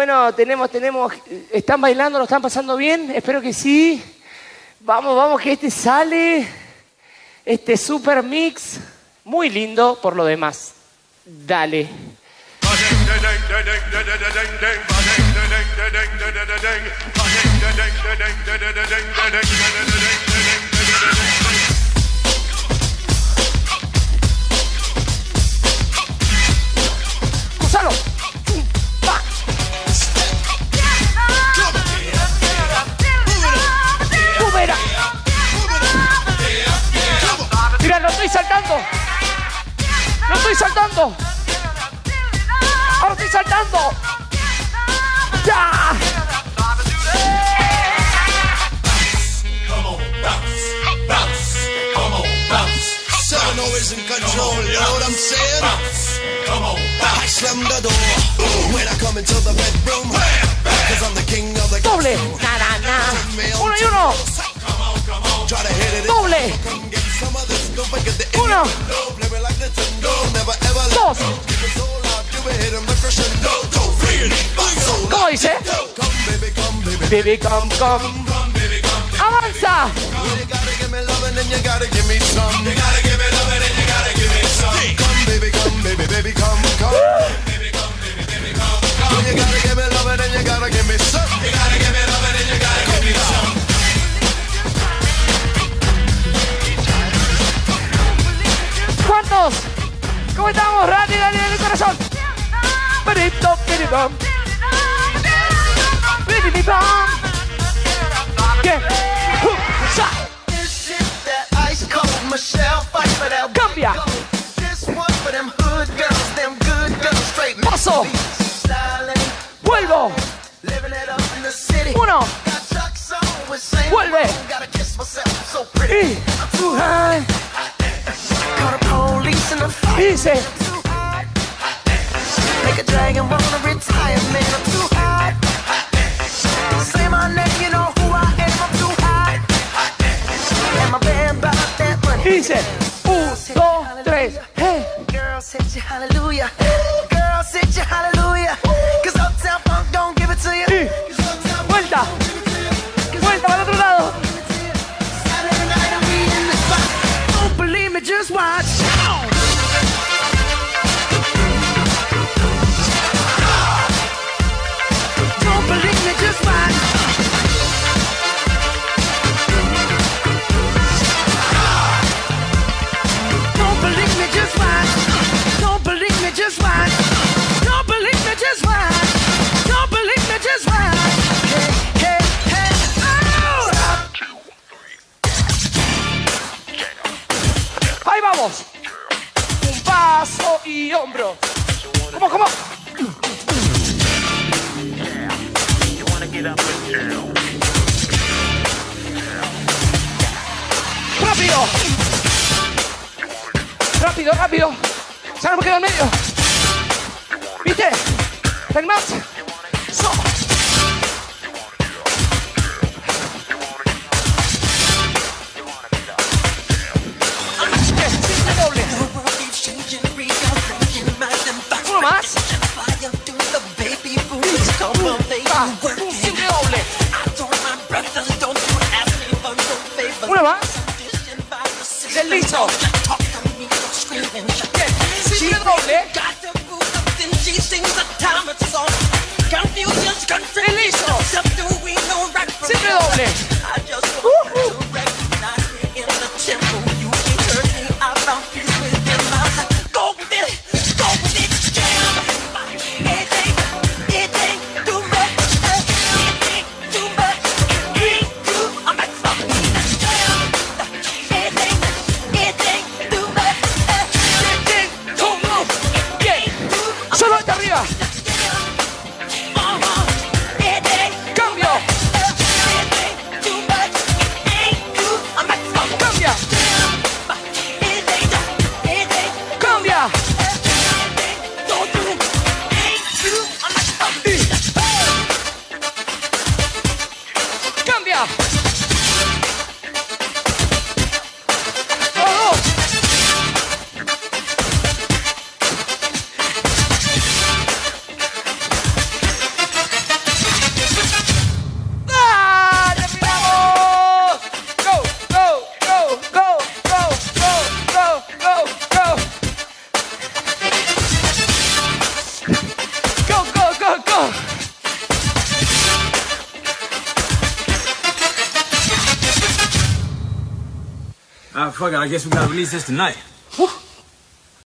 Bueno, tenemos. ¿Están bailando? ¿Lo están pasando bien? Espero que sí. Vamos, que este sale. Este super mix. Muy lindo por lo demás. Dale. Gonzalo. Mira, lo estoy saltando. Ahora estoy saltando. ¡Ya! Seven always in control, you know what I'm saying? I slam the door when I come into the bedroom, cause I'm the king of the doble. Uno y uno. Doble. Uno. Dos. ¿Cómo dice? Baby, come. Avanza. ¿Cuántos? ¿Cómo estamos? Dale, el corazón. ¿Qué? Cambia. Paso. Vuelvo. Uno. Vuelve. Y dice. Make a dragon wanna retire, man, I'm too hot. Say my name, you know who I am, I'm too hot. And my band bought that money. Dice, 1, 2, 3, hey. Girls hit you, hallelujah. Girls hit you, hallelujah. Cause Uptown Funk don't give it to you. Vuelta. Vuelta para el otro lado. Saturday night and we in the spot. Don't believe me, just watch. Just watch. Don't believe me, just watch. Don't believe me, just watch. Hey, oh! Ahí vamos. Un paso y hombro. ¿Cómo? Rápido. ¿Sabes por qué en medio? ¿Viste? ¿Ten más? So. Doble. Uno más. Siempre doble. Uno más. Del liso. Siempre doble. El liso. Siempre doble. Solo hasta arriba. Cambio. Fuck it, I guess we gotta release this tonight. Whew.